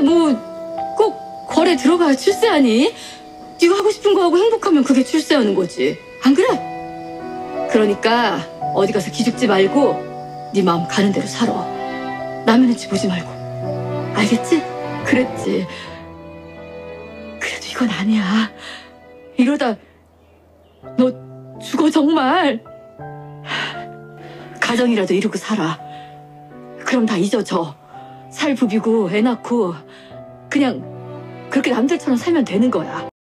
뭐 꼭 거래 들어가야 출세하니? 네가 하고 싶은 거 하고 행복하면 그게 출세하는 거지. 안 그래? 그러니까 어디 가서 기죽지 말고 네 마음 가는 대로 살아. 남의 눈치 보지 말고. 알겠지? 그랬지. 그래도 이건 아니야. 이러다 너 죽어 정말. 가정이라도 이루고 살아. 그럼 다 잊어져. 살 부비고 애 낳고 그냥 그렇게 남들처럼 살면 되는 거야.